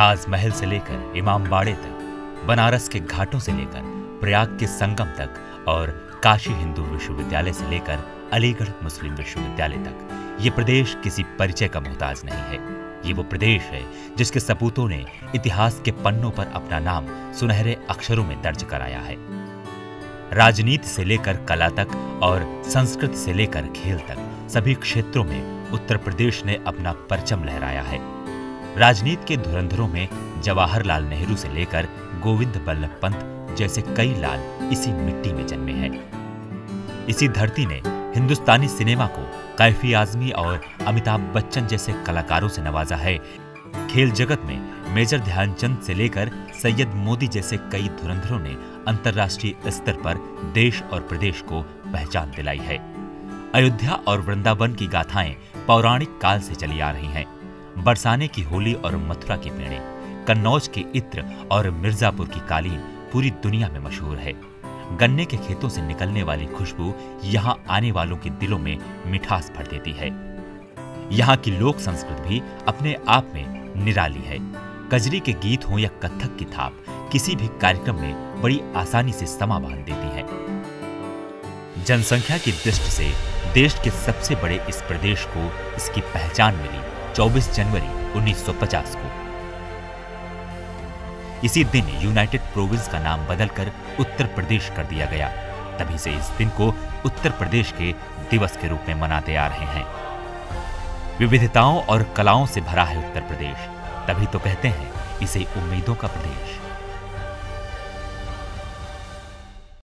ताजमहल से लेकर इमामबाड़े तक, बनारस के घाटों से लेकर प्रयाग के संगम तक और काशी हिंदू विश्वविद्यालय से लेकर अलीगढ़ मुस्लिम विश्वविद्यालय तक, ये प्रदेश किसी परिचय का मोहताज नहीं है। ये वो प्रदेश है जिसके सपूतों ने इतिहास के पन्नों पर अपना नाम सुनहरे अक्षरों में दर्ज कराया है। राजनीति से लेकर कला तक और संस्कृति से लेकर खेल तक सभी क्षेत्रों में उत्तर प्रदेश ने अपना परचम लहराया है। राजनीति के धुरंधरों में जवाहरलाल नेहरू से लेकर गोविंद बल्लभ पंत जैसे कई लाल इसी मिट्टी में जन्मे हैं। इसी धरती ने हिंदुस्तानी सिनेमा को कैफी आजमी और अमिताभ बच्चन जैसे कलाकारों से नवाजा है। खेल जगत में मेजर ध्यानचंद से लेकर सैयद मोदी जैसे कई धुरंधरों ने अंतर्राष्ट्रीय स्तर पर देश और प्रदेश को पहचान दिलाई है। अयोध्या और वृंदावन की गाथाएं पौराणिक काल से चली आ रही हैं। बरसाने की होली और मथुरा की पेड़े, कन्नौज के इत्र और मिर्जापुर की कालीन पूरी दुनिया में मशहूर है। गन्ने के खेतों से निकलने वाली खुशबू यहाँ आने वालों के दिलों में मिठास भर देती है। यहाँ की लोक संस्कृति भी अपने आप में निराली है। कजरी के गीत हो या कथक की थाप किसी भी कार्यक्रम में बड़ी आसानी से समा बांध देती है। जनसंख्या की दृष्टि से देश के सबसे बड़े इस प्रदेश को इसकी पहचान मिली 24 जनवरी 1950 को। इसी दिन यूनाइटेड प्रोविंस का नाम बदलकर उत्तर प्रदेश कर दिया गया। तभी से इस दिन को उत्तर प्रदेश के दिवस के रूप में मनाते आ रहे हैं। विविधताओं और कलाओं से भरा है उत्तर प्रदेश, तभी तो कहते हैं इसे उम्मीदों का प्रदेश।